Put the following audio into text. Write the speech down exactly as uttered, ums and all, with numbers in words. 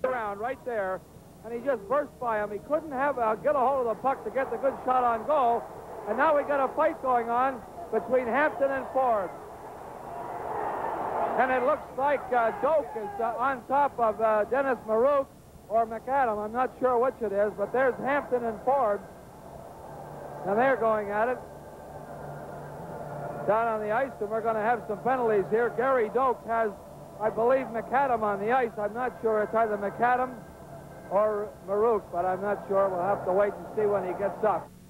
around right there, and he just burst by him. He couldn't have uh, get a hold of the puck to get the good shot on goal, and now we got a fight going on between Hampton and Forbes. And it looks like uh, Doak is uh, on top of uh, Dennis Marouk or McAdam. I'm not sure which it is, but there's Hampton and Forbes, and they're going at it down on the ice, and we're going to have some penalties here. Gary Doak has, I believe, McAdam on the ice. I'm not sure. It's either McAdam or Marouk, but I'm not sure. We'll have to wait and see when he gets up.